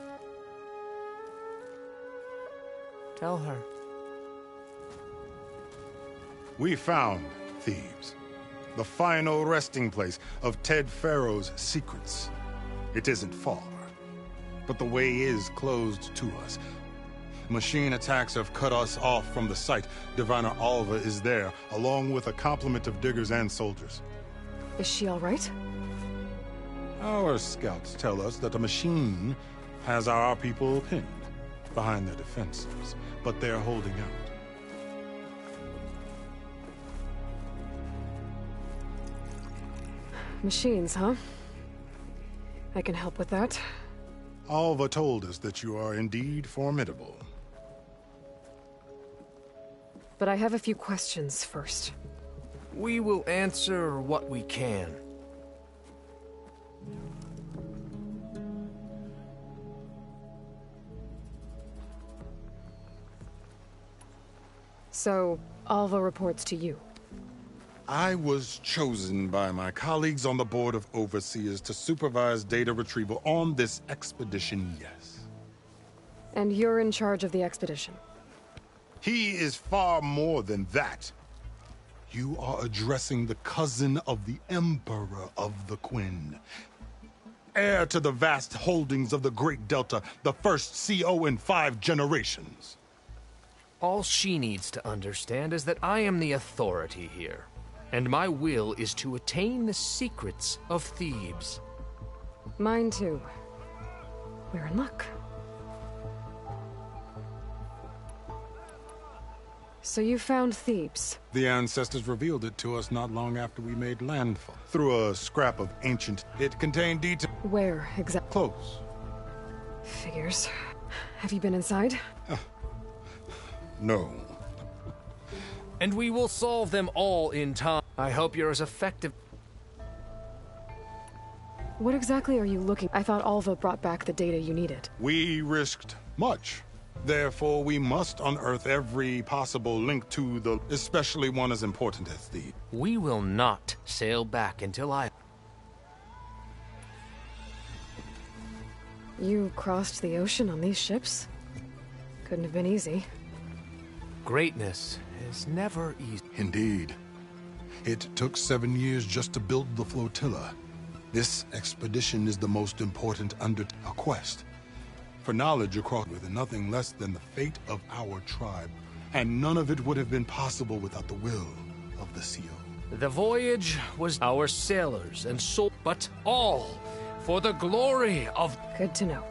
Tell her. We found Thebes, the final resting place of Ted Pharaoh's secrets. It isn't far, but the way is closed to us. Machine attacks have cut us off from the site. Diviner Alva is there, along with a complement of diggers and soldiers. Is she all right? Our scouts tell us that a machine has our people pinned behind their defenses, but they're holding out. Machines, huh? I can help with that. Alva told us that you are indeed formidable. But I have a few questions first. We will answer what we can. So, Alva reports to you. I was chosen by my colleagues on the Board of Overseers to supervise data retrieval on this expedition, yes. And you're in charge of the expedition? He is far more than that. You are addressing the cousin of the Emperor of the Quinn. Heir to the vast holdings of the Great Delta, the first C O in five generations. All she needs to understand is that I am the authority here, and my will is to attain the secrets of Thebes. Mine too. We're in luck. So you found Thebes? The ancestors revealed it to us not long after we made landfall. Through a scrap of ancient... It contained detail... Where exactly? Close. Figures. Have you been inside? Uh, no. And we will solve them all in time. I hope you're as effective... What exactly are you looking... I thought Alva brought back the data you needed. We risked much. Therefore, we must unearth every possible link to the... especially one as important as the... We will not sail back until I... You crossed the ocean on these ships? Couldn't have been easy. Greatness is never easy. Indeed. It took seven years just to build the flotilla. This expedition is the most important under a quest. For knowledge across with nothing less than the fate of our tribe. And none of it would have been possible without the will of the C O. The voyage was our sailors and soul, but all for the glory of... Good to know.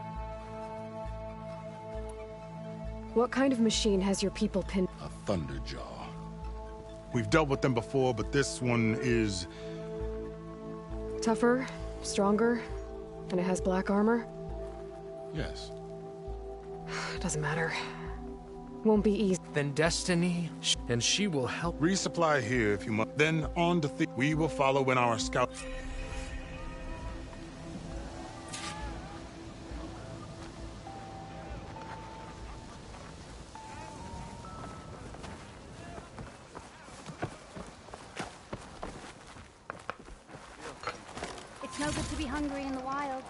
What kind of machine has your people pinned? A Thunderjaw. We've dealt with them before, but this one is... Tougher, stronger, and it has black armor? Yes. Doesn't matter. Won't be easy. Then Destiny, and she will help. Resupply here if you must. Then on to the... We will follow in our scout... It's no good to be hungry in the wilds.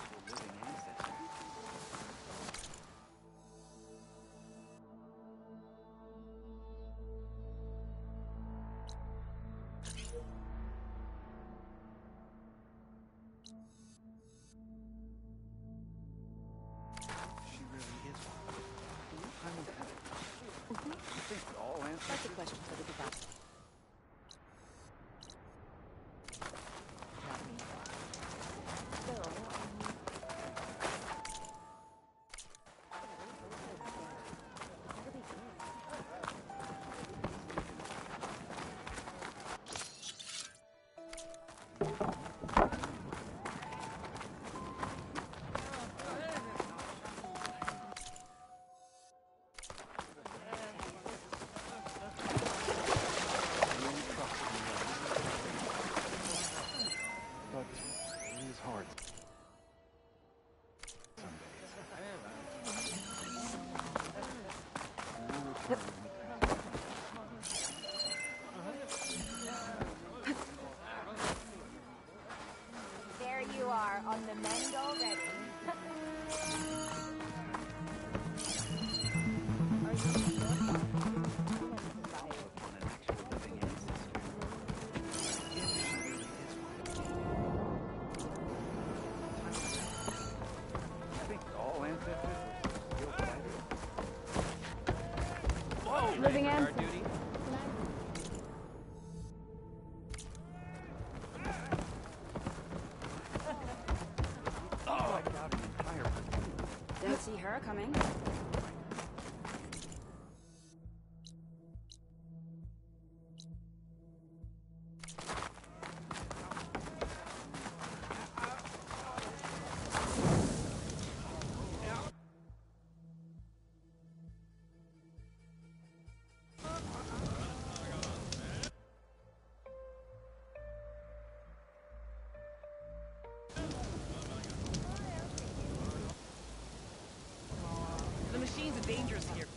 That's a question for the device. living answer. Didn't see her coming. The machines are dangerous here.